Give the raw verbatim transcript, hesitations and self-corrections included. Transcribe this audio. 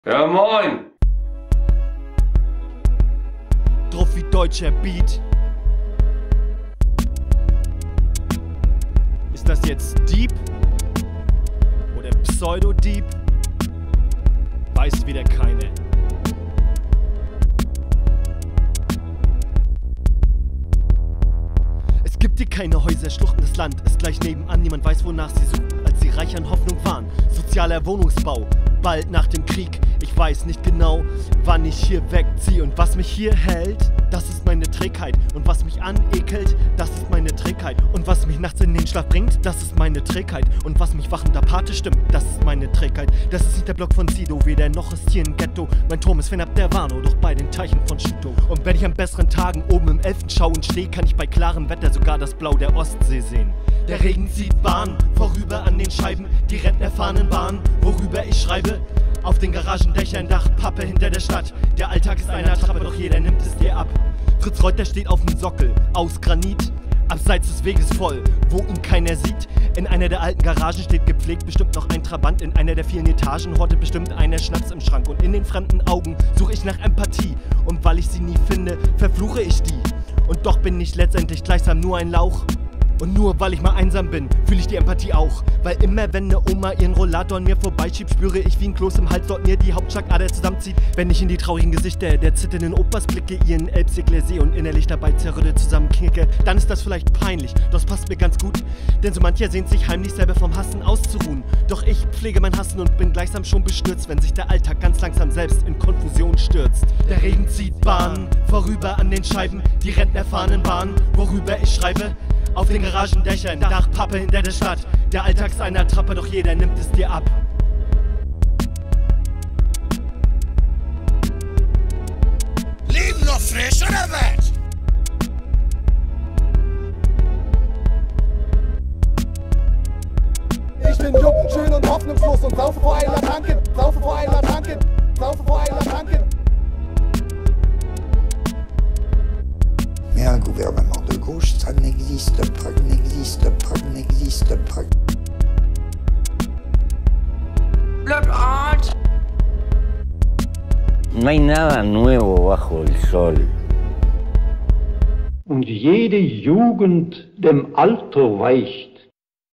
Ja, moin! Drauf wie deutscher Beat. Ist das jetzt Deep oder Pseudo-Deep? Weiß wieder keiner. Es gibt hier keine Häuser, Schluchten, das Land ist gleich nebenan. Niemand weiß, wonach sie suchen, als sie reich an Hoffnung waren. Sozialer Wohnungsbau, bald nach dem Krieg. Ich weiß nicht genau, wann ich hier wegziehe. Und was mich hier hält, das ist meine Trägheit. Und was mich anekelt, das ist meine Trägheit. Und was mich nachts in den Schlaf bringt, das ist meine Trägheit. Und was mich wachend apathisch stimmt, das ist meine Trägheit. Das ist nicht der Block von Sido, weder noch ist hier ein Ghetto. Mein Turm ist fernab der Warnow, doch bei den Teichen von Schuto. Und wenn ich an besseren Tagen oben im Elften schauen stehe, kann ich bei klarem Wetter sogar das Blau der Ostsee sehen. Der Regen zieht Bahn vorüber an den Scheiben, die Rentnerfahnen Bahn, worüber ich schreibe. Auf den Garagendächern, Dachpappe hinter der Stadt. Der Alltag ist eine Attrappe, doch jeder nimmt es dir ab. Fritz Reuter steht auf dem Sockel aus Granit, abseits des Weges voll, wo ihn keiner sieht. In einer der alten Garagen steht gepflegt bestimmt noch ein Trabant. In einer der vielen Etagen hortet bestimmt einer Schnaps im Schrank. Und in den fremden Augen suche ich nach Empathie. Und weil ich sie nie finde, verfluche ich die. Und doch bin ich letztendlich gleichsam nur ein Lauch. Und nur weil ich mal einsam bin, fühle ich die Empathie auch. Weil immer wenn ne Oma ihren Rollator an mir vorbeischiebt, spüre ich wie ein Kloß im Hals dort mir die Hauptschlagader zusammenzieht. Wenn ich in die traurigen Gesichter der zitternden Opas blicke, ihren Elbsegler sehe und innerlich dabei zerrüttet zusammenknicke, dann ist das vielleicht peinlich, doch es passt mir ganz gut. Denn so mancher sehnt sich heimlich selber vom Hassen auszuruhen. Doch ich pflege mein Hassen und bin gleichsam schon bestürzt, wenn sich der Alltag ganz langsam selbst in Konfusion stürzt. Der Regen zieht Bahn vorüber an den Scheiben, die Rentnerfahnen Bahn, worüber ich schreibe. Auf den Garagendächern, Dachpappe hinter der Stadt. Der Alltag ist eine Attrappe, doch jeder nimmt es dir ab. Leben noch frisch oder was? Ich bin jung, schön und hoffnungslos und saufe vor einer Tanke, saufe vor einer Tanke, saufe vor einer Tanke. Mais un gouvernement de gauche, ça n'existe pas, n'existe pas, n'existe pas. No hay nada nuevo bajo el sol. Und jede Jugend dem Alter weicht,